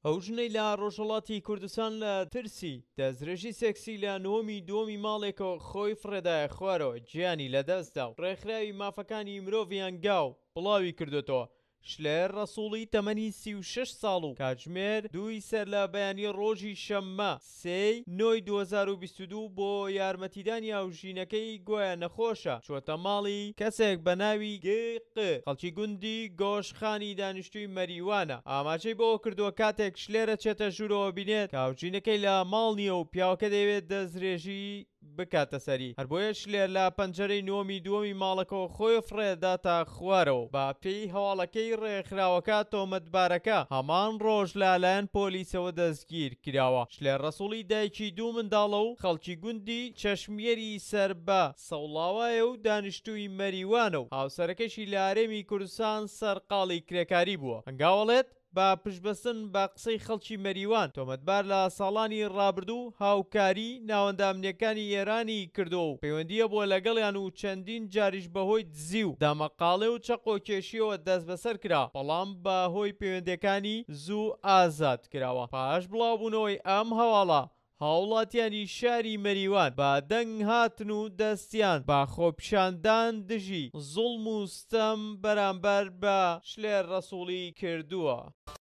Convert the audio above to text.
ئەو ژنەی لە ڕۆژهەڵاتی کوردستان لە ترسی دەستدرێژی سێکسی لە نۆمی دووەمی ماڵێکەوە خۆی فڕێدایە خوارەوە گیانی لەدەستدا و ڕێکخراوی مافەکانی مرۆڤیان گاو بڵاوی کردوێتەوە. شلێر ڕەسووڵی تەمەنی 36 ساڵ و کاتژمێر 2 سەر لە بەیانی ڕۆژی شەممە 3 نۆی 2022 بۆ یارمەتیدانی هاوژینەکەی گوایە نەخۆشە چۆتە ماڵی کەسێک بە ناوی گق خەڵکی گوندی گۆشخانی دانیشتووی مەریوانە. ئاماژەی بۆ کردووە کاتێک شلێرە چێتە ژوورەوە بینێت کە هاوژینەکەی لە ماڵ نییە و پیاوەکە دەیەوێت دەستدرێژی بکاتە سەری. هەر بۆیە شلێر لە پەنجەرەی نۆمی دووەمی ماڵەکەەوە خۆی فڕێداتە خوارەوە. با پێی هەواڵەکەی ڕێکخراوەکە تۆمەتبارەکە هەمان ڕۆژ لەلایەن پۆلیسەوە دەستگیر کراوە. شلێر ڕەسووڵی دایکی 2 منداڵە و خەڵکی گوندی چەشمێری سەر بە سەوڵاوایە و دانیشتووی مەریوانە و هاوسەرەکەشی لە هەرێمی کوردستان سەرقاڵی کرێکاری بووە. هەنگاوەڵێت با پشتبەستن بە قسەی خەڵکی مەریوان تۆمەتبار لە ساڵانی ڕابردوو هاوکاری ناوەندە ئەمنیەکانی ئێرانی کردو و پەیوەندیە بۆ لەگەڵیان و چەندین جاریش بەهۆی دزی و دامەقاڵێ و چەقۆکێشیەوە دەست بەسەر کرا بەڵام بەهۆی پەیوەندیەکانی زوو ئازاد کراوە. پاش بڵاوبوونەوەی ئەم هەواڵە هاوڵاتیانی شاری مەریوان بە دەنگ هاتن و دەستیان بە خۆپیشاندان دژی زوڵم و ستەم بەرامبەر بە شلێر ڕەسووڵی کردووە.